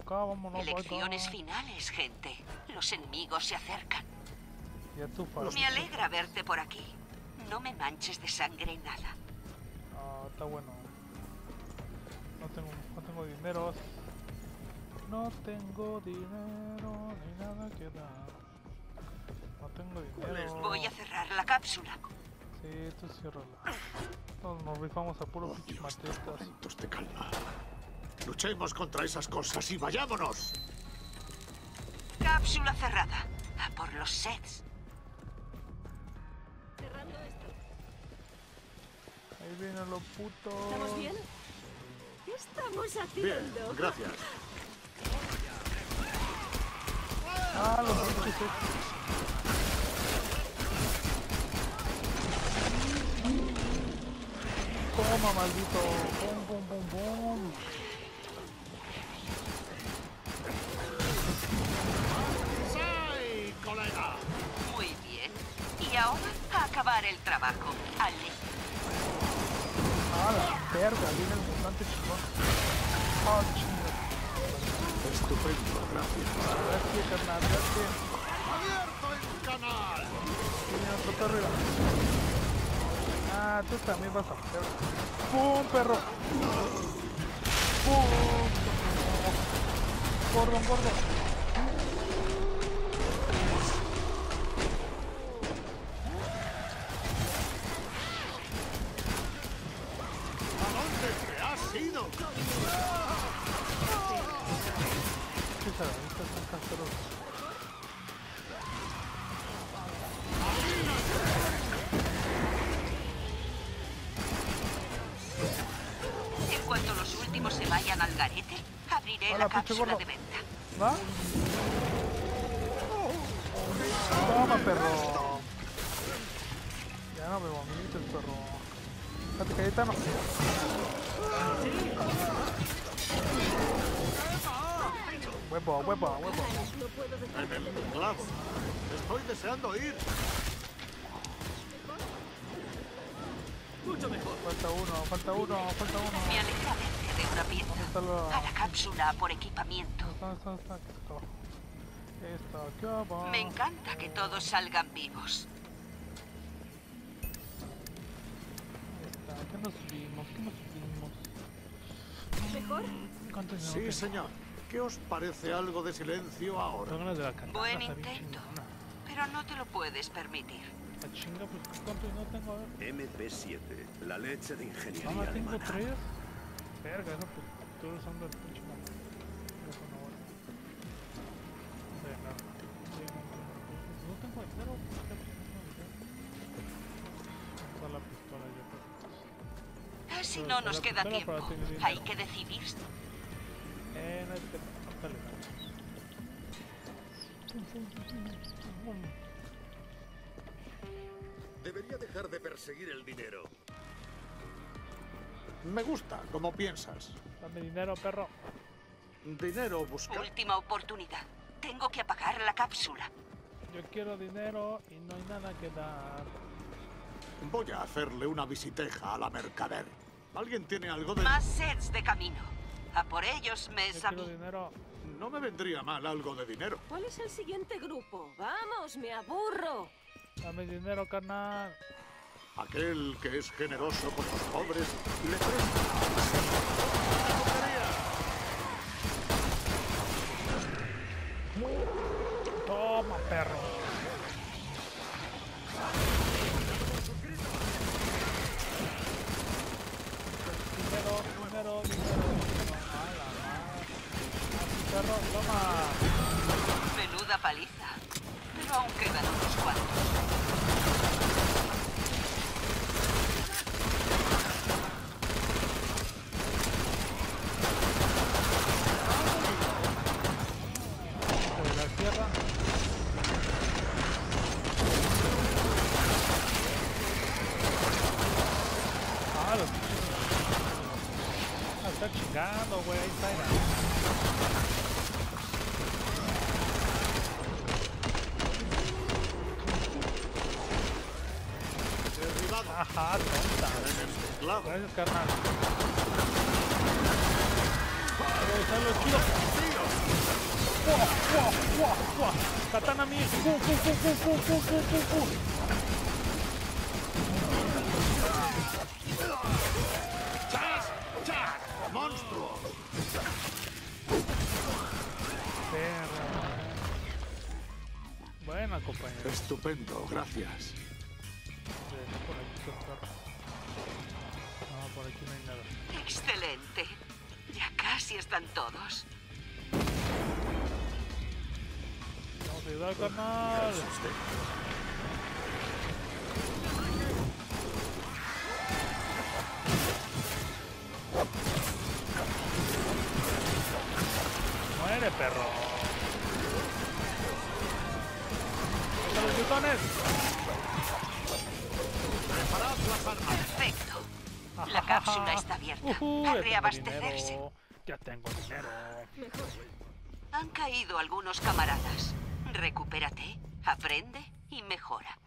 acá, vámonos. Elecciones finales, gente. Los enemigos se acercan. Ya tú, Me alegra verte por aquí. No me manches de sangre nada. Ah, está bueno. No tengo dinero. No tengo dinero ni nada que dar. No tengo dinero. Voy a cerrar la cápsula. Sí, tú ciérrala. Nos rifamos a puro pinche matetas. Momentos de calma. Luchemos contra esas cosas y vayámonos. Cápsula cerrada. A por los sets. Cerrando esto. Ahí vienen los putos. ¿Estamos bien? ¿Qué estamos haciendo? Bien, gracias. Ah, los pinches sets. Toma, maldito. Bum, bum, bum, bum. ¡Sí, colega! Muy bien. Y ahora a acabar el trabajo. Ale. Ah, la verga, viene el mutante chingón. Ah, chingo. Estupendo, gracias. Gracias, carnal, gracias. ¡Abierto el canal! Viene otro perro. Ah, tú también vas a perder. ¡Pum, perro! ¡Pum! Gordo, gordo. ¿A dónde te has ido? ¿Qué sabes? Estas son caseros. En cuanto los últimos se vayan al garete, abriré Hola, la pinche cápsula gordo. de venta. ¿Va? Toma, perro. Ya no me vomites, perro. Fíjate, Cayetano. Huevo, huevo, huevo. No puedo dejar En el clavo. Estoy deseando ir. mucho mejor. Falta uno, falta uno, falta uno. Me alegra verte de una pieza. ¿Dónde está la...? A la cápsula por equipamiento. Está. Aquí está abajo. Está aquí abajo. Me encanta que todos salgan vivos. Está, ¿qué nos subimos? ¿Qué nos subimos? ¿Mejor? ¿Cuánto dinero Sí, tengo? señor. ¿Qué os parece algo de silencio ahora? Tengo ganas de la canasta, Buen está bien intento. chingona. Pero no te lo puedes permitir. La chinga, pues ¿cuánto dinero tengo? A ver. MP7, la leche de ingeniería Ah, tengo alemana. 3. Verga, eso pues estoy usando el pinche mapa. Eso no vale. De nada. No tengo dinero. ¿Por qué? Pues no tengo dinero. Está la pistola ya, pero... Casi no nos la queda pistola para tiempo. tener dinero. Hay que decidirse. No hay que... Dale, dale. Pum, pum, pum, pum, pum. Debería dejar de perseguir el dinero. Me gusta, como piensas. Dame dinero, perro. Dinero buscar. Última oportunidad. Tengo que apagar la cápsula. Yo quiero dinero y no hay nada que dar. Voy a hacerle una visiteja a la mercader. ¿Alguien tiene algo de...? Más sets de camino. A por ellos, mes Yo a quiero mí. dinero. No me vendría mal algo de dinero. ¿Cuál es el siguiente grupo? ¡Vamos, me aburro! Dame dinero, carnal. Aquel que es generoso con los pobres le presta. Toma, perro. Dinero. A la madre. Así, perro, toma. Menuda paliza. Pero aún quedan unos cuantos. De la tierra. Ah, los pinches. Ah, está chingando, güey. Ahí está. Derribado. Ajá, tonta. En el teclado. Gracias, carnal. Pero está lo chido. ¡Tíos! ¡Fua! ¡Fua! ¡Katana mi! ¡Fu! ¡Fu! ¡Fu! ¡Fu! ¡Fu! ¡Fu! ¡Fu! ¡Fu! ¡Fu! ¡Chas! ¡Monstruos! Perro. Buena, compañero. Estupendo, gracias. Por aquí está el perro. No, por aquí no hay nada. Excelente. Ya casi están todos. Vamos a ayudar, carnal. Muere, perro. ¡Mata los gritones! ¡Preparad las armas! Perfecto. La cápsula está abierta. Ya Ha tengo reabastecerse. dinero. Ya tengo dinero. Han caído algunos camaradas. Recupérate, aprende y mejora.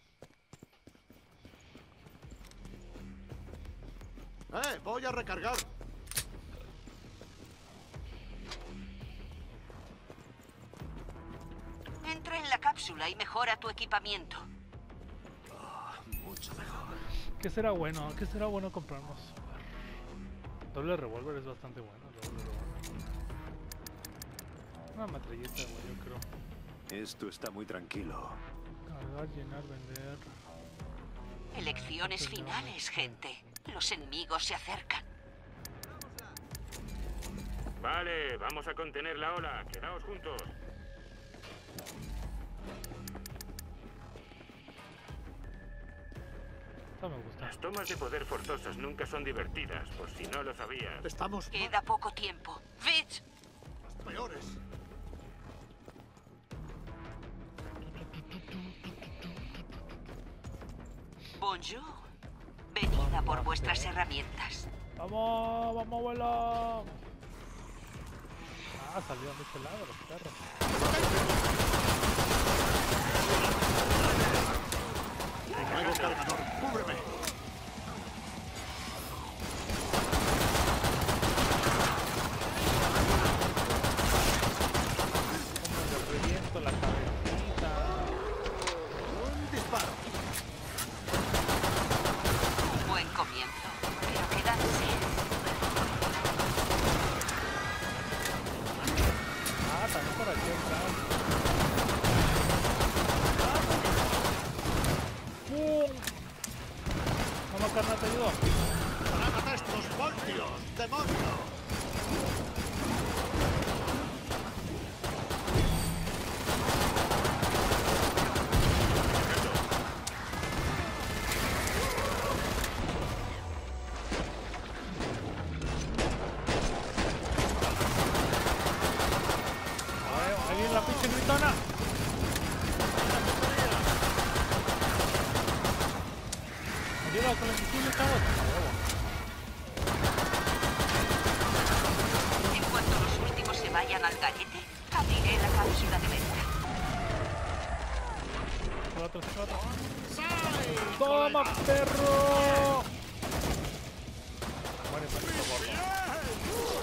Voy a recargar. Entra en la cápsula y mejora tu equipamiento. Mucho mejor. ¿Qué será bueno? ¿Qué será bueno comprarnos? Doble revólver es bastante bueno. Doble revólver. Una metralleta, güey, yo creo. Esto está muy tranquilo. Cargar, llenar, vender. Elecciones finales, gente. Los enemigos se acercan. Vale, vamos a contener la ola. Quedaos juntos. Esta me gusta. Las tomas de poder forzosas nunca son divertidas, por si no lo sabías. Estamos Queda poco tiempo. Fitz, peores. bonjour. Venid a por vuestras herramientas. ¡Vamos! ¡Vamos, abuelo! Ah, salieron de este lado los perros. Nuevo cargador, cúbreme. Como le reviento la cabecita. Un disparo. Un buen comienzo. Pero quedan 100. Ah, también por aquí atrás. ¡Pum! Vamos, carnal, te ayudo. ¡Trágate estos voltios, demonio! Ahí viene la pinche gritona. Ayuda con el misil, chavos. En cuanto los últimos se vayan al garete, abriré la cápsula de venta. Se va. ¡Toma, perro! Muere, maldito gordo.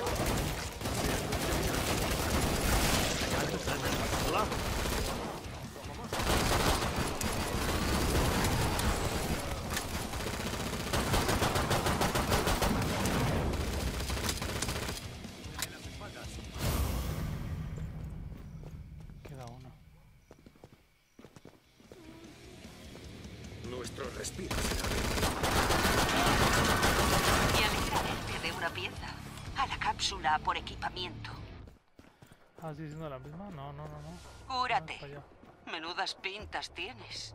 Queda uno. Nuestro respiro será Me alegra verte de una pieza. A la cápsula por equipamiento. Ah, ¿sigue siendo la misma? No. Cúrate. Para allá. Menudas pintas tienes.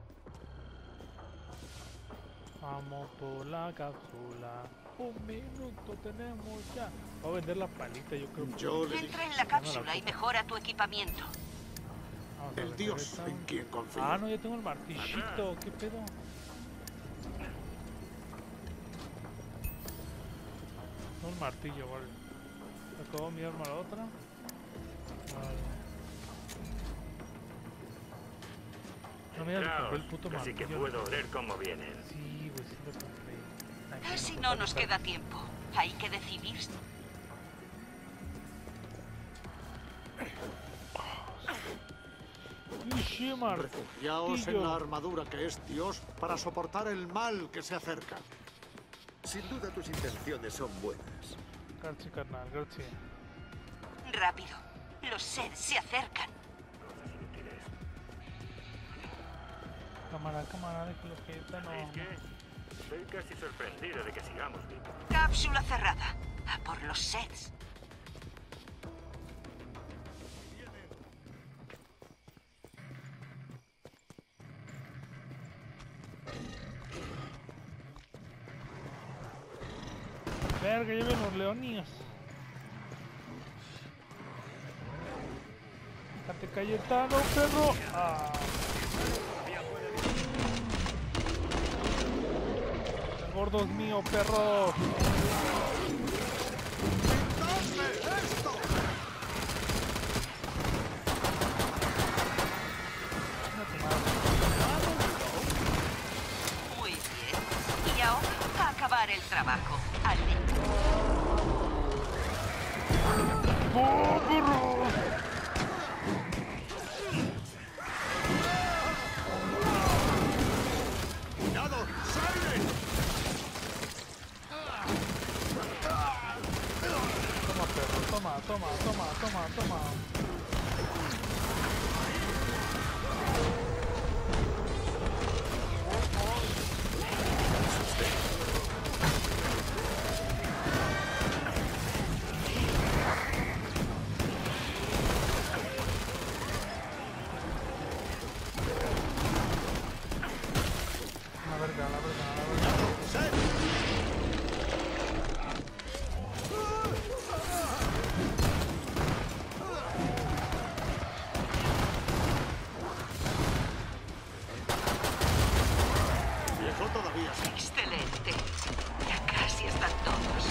Vamos por la cápsula. Un minuto tenemos ya. Voy a vender la palita, yo creo. Yo le dije, Entra en la cápsula y mejora tu equipamiento. Vamos a el vender dios esta. en quien confío. Ah, no, ya tengo el martillito. ¿Qué pedo? No, el martillo, vale. Acabo mi arma a la otra. Vale. No me digas que compré el puto Así martillo. que puedo oler cómo vienen. Sí, pues sí lo compré. Ay, Casi no, no nos queda tiempo. Hay que decidirse. Pinche martillo. Refugiaos en la armadura que es Dios para soportar el mal que se acerca. Sin duda tus intenciones son buenas. Gracias, carnal, gracias. Rápido. Los Seth se acercan. Cámara, déjalo que esta no. ¿Sabéis qué? Estoy casi sorprendido de que sigamos vivos. Cápsula cerrada. A por los Seths. Verga, ya ven los leonías. Déjate Cayetano, perro. Ah. El gordo es mío, perro. Muy bien. Y ahora a acabar el trabajo. Ale. ¡Oh, perro! ¡Cuidado! ¡Siren! Toma, perro, toma. La verga. Viejo todavía. Excelente. Ya casi están todos.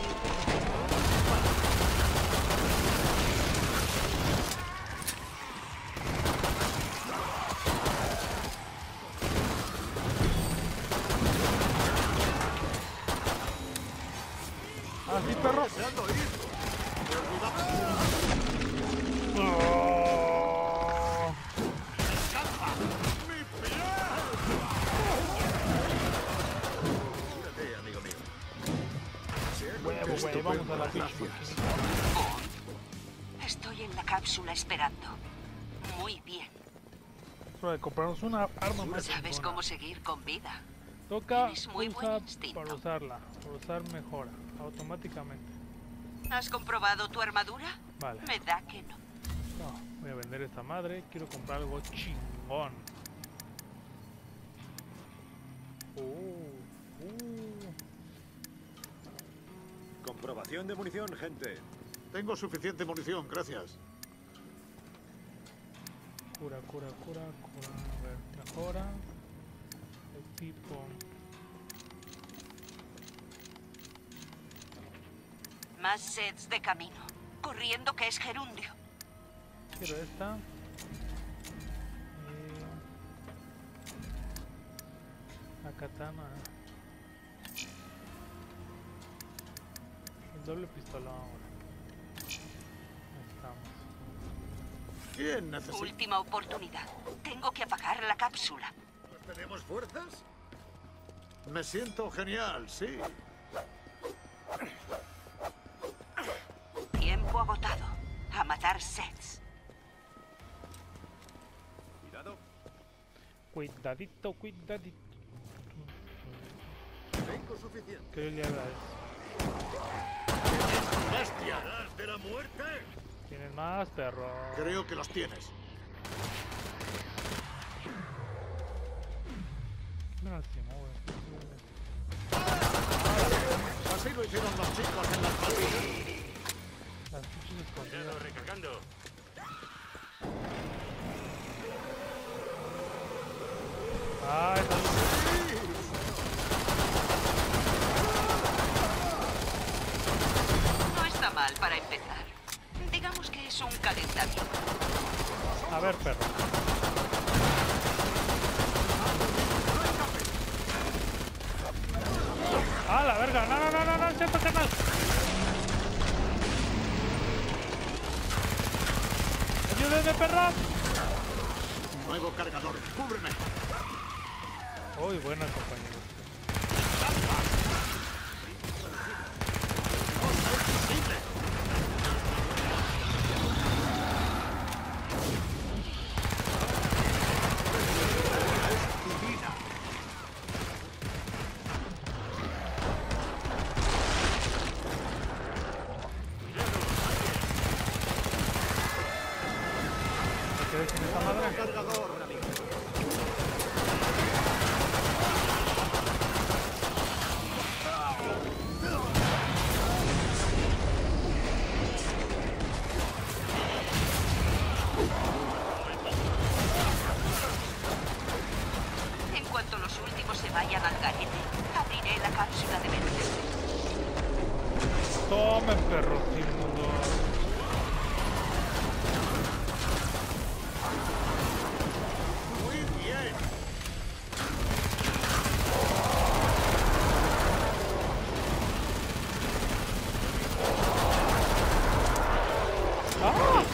Así, perro. Deseando ir. Me olvidaba. Oh. ¡Mi piel! Cúrate, amigo mío. Huevo, güey, vamos a la pinche. Estoy en la cápsula esperando. Muy bien. Es hora de comprarnos una arma más. ¿Sabes chingona. cómo seguir con vida? Toca Tienes muy buen pulsa instinto. para usarla. Para usar mejora. Automáticamente. ¿Has comprobado tu armadura? Vale. Me da que no. No, voy a vender esta madre. Quiero comprar algo chingón. Comprobación de munición, gente. Tengo suficiente munición, gracias. Cura. A ver, mejora. El tipo. Más sets de camino. Corriendo que es gerundio. Quiero esta. La katana. El doble pistolón ahora. Ahí estamos. ¿Quién necesita? Última oportunidad. Tengo que apagar la cápsula. ¿Tenemos fuerzas? Me siento genial, sí. Tiempo agotado. A matar sets. Cuidado. Cuidadito. Tengo suficiente. ¿Qué le hagas? ¡Bestia! ¿Gas de la muerte? ¿Tienes más, perro? Creo que los tienes. Me lastimó, güey. Así lo hicieron los chicos en las partidas. Las pinches escondidas. Cuidado, recargando. Ah, No está mal para empezar. Digamos que es un calentamiento. a ver, perro. ¡Ah, la verga! No, siento canal. ¡Ayúdenme, perra! Nuevo cargador. ¡Cúbreme! Uy, buena compañero. ¿Qué ves en esta madre? Cargador. En cuanto los últimos se vayan al garete, abriré la cápsula de emergencia. Tome, perro, inmundo. Muy bien. ¡Ah!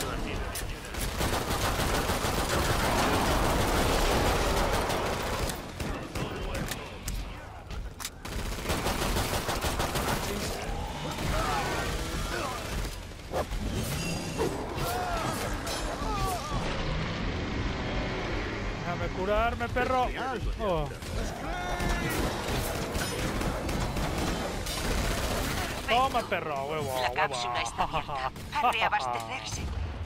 Déjame curarme, perro. Oh. Toma, perro, huevo, La cápsula está abierta. A reabastecerse.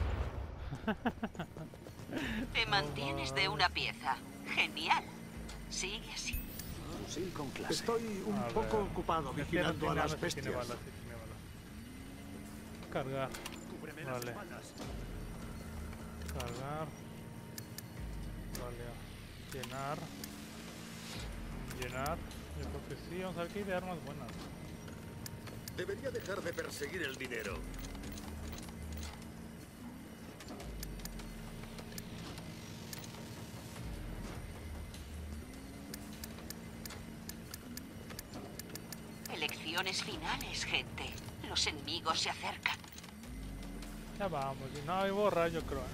Te mantienes de una pieza. Genial. Sigue así. Fusil con clase. Estoy un A poco ver. ocupado Este no vigilando tiene a las balas, sí tiene bestias. balas, sí tiene balas. Cargar. Vale. Cargar. Vale. Llenar. Llenar. Yo creo que sí. Vamos a ver qué hay de armas buenas. Debería dejar de perseguir el dinero. Elecciones finales, gente. Los enemigos se acercan. Ya vamos. No, hay borra, yo creo.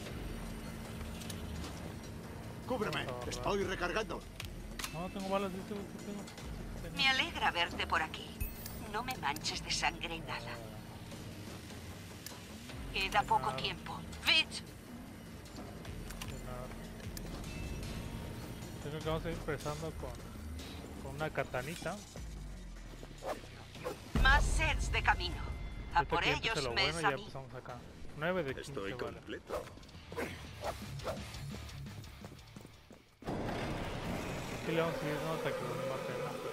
Cúbreme. Estoy recargando. No, tengo balas. Sí tengo. Me alegra verte por aquí. No me manches de sangre nada. Queda poco tiempo. ¡Fitz! Llenar. Creo que vamos a ir empezando con una katanita. Más sets de camino. A Ahorita por que empiece ellos lo me bueno, es ya a mí. empezamos acá. 9 de 15 Estoy balas. completo. Aquí le vamos a seguir dando hasta que nos maten, ¿no?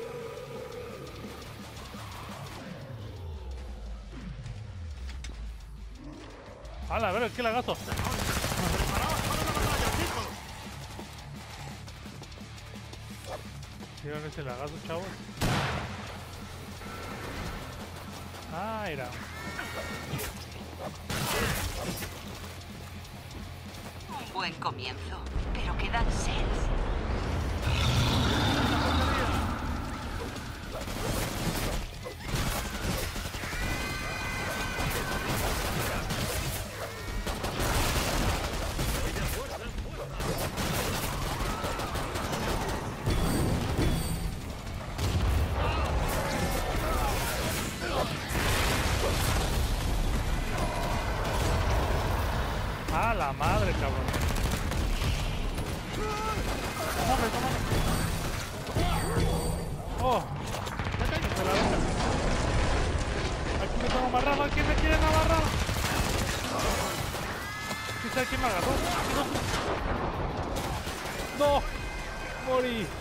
¡Hala, a ver, qué lagazo! ¿Vieron ese lagazo, chavos? Ah, era. Un buen comienzo. Pero quedan sets. ¡Ah, la madre, cabrón! ¡Tómame, tómame! ¡Oh! ¡Se la deja! ¡Aquí me tengo amarrado! ¿Aquí me quieren amarrar? ¿Quién sabe quién me agarró? ¡No! ¡Morí!